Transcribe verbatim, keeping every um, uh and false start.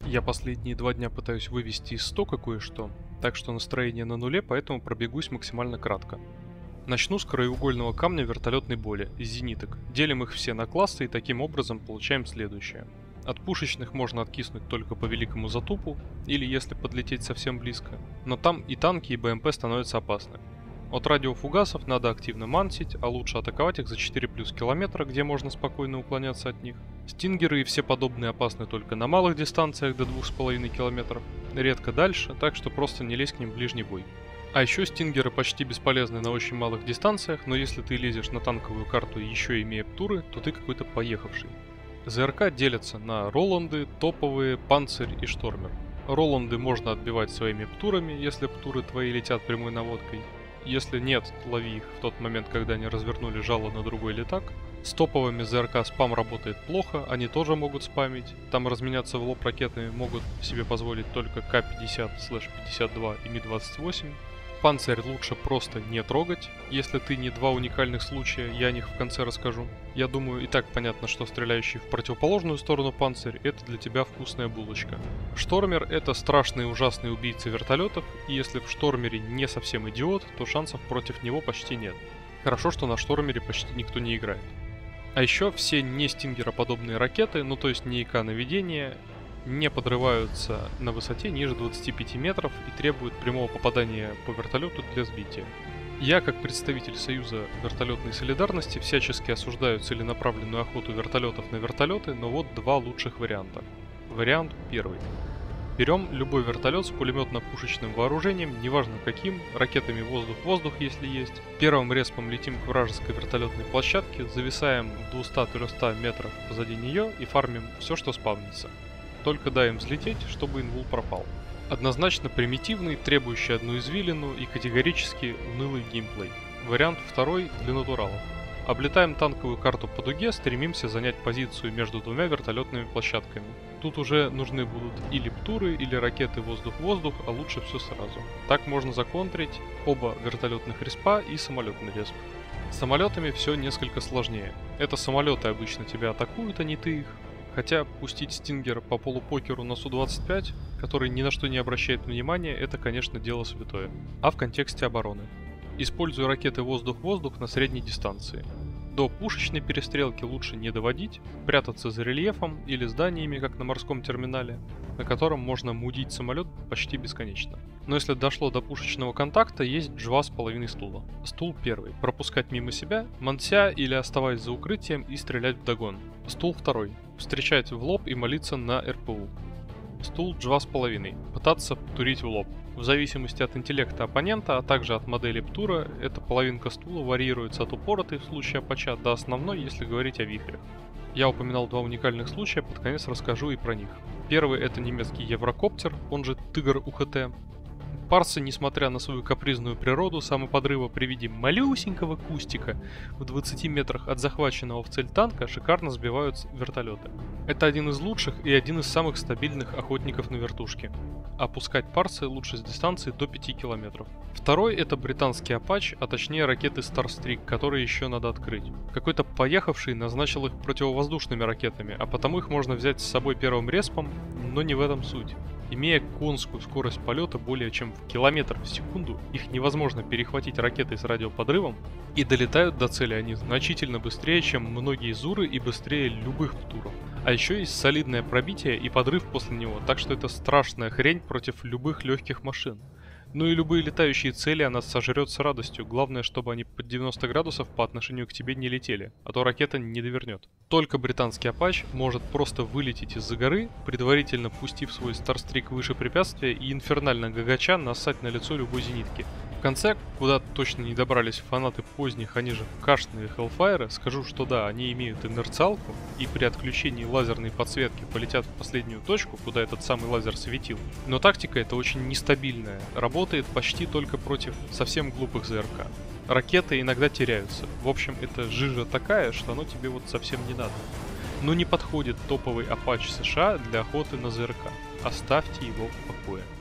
Я последние два дня пытаюсь вывести из стока кое-что, так что настроение на нуле, поэтому пробегусь максимально кратко. Начну с краеугольного камня вертолетной боли, из зениток. Делим их все на классы и таким образом получаем следующее. От пушечных можно откиснуть только по великому затупу, или если подлететь совсем близко, но там и танки, и БМП становятся опасны. От радиофугасов надо активно мансить, а лучше атаковать их за четыре плюс километра, где можно спокойно уклоняться от них. Стингеры и все подобные опасны только на малых дистанциях до двух с половиной километров, редко дальше, так что просто не лезь к ним в ближний бой. А еще стингеры почти бесполезны на очень малых дистанциях, но если ты лезешь на танковую карту еще имея птуры, то ты какой-то поехавший. ЗРК делятся на Роланды, топовые, Панцирь и Штормер. Роланды можно отбивать своими птурами, если птуры твои летят прямой наводкой. Если нет, лови их в тот момент, когда они развернули жало на другой летак. С топовыми ЗРК спам работает плохо, они тоже могут спамить. Там разменяться в лоб ракетами могут себе позволить только К пятьдесят пятьдесят два и Ми двадцать восемь. Панцирь лучше просто не трогать, если ты не два уникальных случая, я о них в конце расскажу. Я думаю, и так понятно, что стреляющий в противоположную сторону панцирь — это для тебя вкусная булочка. Штормер — это страшный и ужасный убийца вертолетов, и если в Штормере не совсем идиот, то шансов против него почти нет. Хорошо, что на Штормере почти никто не играет. А еще все не стингероподобные ракеты, ну то есть не ИК наведения, не подрываются на высоте ниже двадцати пяти метров и требуют прямого попадания по вертолету для сбития. Я, как представитель Союза вертолетной солидарности, всячески осуждаю целенаправленную охоту вертолетов на вертолеты, но вот два лучших варианта. Вариант первый. Берем любой вертолет с пулеметно-пушечным вооружением, неважно каким, ракетами воздух-воздух, если есть. Первым респом летим к вражеской вертолетной площадке, зависаем в двухстах-трехстах метрах позади нее и фармим все, что спавнится. Только дай им взлететь, чтобы инвул пропал. Однозначно примитивный, требующий одну извилину и категорически унылый геймплей. Вариант второй для натуралов. Облетаем танковую карту по дуге, стремимся занять позицию между двумя вертолетными площадками. Тут уже нужны будут или птуры, или ракеты воздух-воздух, а лучше все сразу. Так можно законтрить оба вертолетных респа и самолетный респ. С самолетами все несколько сложнее. Это самолеты обычно тебя атакуют, а не ты их. Хотя пустить стингер по полупокеру на Су двадцать пять, который ни на что не обращает внимания, это, конечно, дело святое. А в контексте обороны. Использую ракеты воздух-воздух на средней дистанции. До пушечной перестрелки лучше не доводить, прятаться за рельефом или зданиями, как на морском терминале, на котором можно мудить самолет почти бесконечно. Но если дошло до пушечного контакта, есть два с половиной стула. Стул первый. Пропускать мимо себя, манся или оставаясь за укрытием и стрелять вдогон. Стул второй. Встречать в лоб и молиться на эр пэ у. Стул два с половиной. Пытаться турить в лоб. В зависимости от интеллекта оппонента, а также от модели птура, эта половинка стула варьируется от упоротой в случае апача до основной, если говорить о вихрях. Я упоминал два уникальных случая, под конец расскажу и про них. Первый — это немецкий Еврокоптер, он же Тигр у ха тэ. Парсы, несмотря на свою капризную природу самоподрыва при виде малюсенького кустика в двадцати метрах от захваченного в цель танка, шикарно сбивают вертолеты. Это один из лучших и один из самых стабильных охотников на вертушке. Опускать парсы лучше с дистанции до пяти километров. Второй — это британский Апач, а точнее ракеты Старстрик, которые еще надо открыть. Какой-то поехавший назначил их противовоздушными ракетами, а потому их можно взять с собой первым респом, но не в этом суть. Имея конскую скорость полета более чем в километр в секунду, их невозможно перехватить ракетой с радиоподрывом, и долетают до цели они значительно быстрее, чем многие Зуры и быстрее любых птуров. А еще есть солидное пробитие и подрыв после него, так что это страшная хрень против любых легких машин. Ну и любые летающие цели она сожрет с радостью, главное, чтобы они под девяносто градусов по отношению к тебе не летели, а то ракета не довернет. Только британский Апач может просто вылететь из-за горы, предварительно пустив свой Старстрик выше препятствия и инфернально гагача нассать на лицо любой зенитки. В конце, куда точно не добрались фанаты поздних, они же кашные Hellfire, скажу, что да, они имеют инерциалку и при отключении лазерной подсветки полетят в последнюю точку, куда этот самый лазер светил. Но тактика эта очень нестабильная, работает почти только против совсем глупых ЗРК. Ракеты иногда теряются, в общем это жижа такая, что оно тебе вот совсем не надо. Но не подходит топовый Апач США для охоты на ЗРК, оставьте его в покое.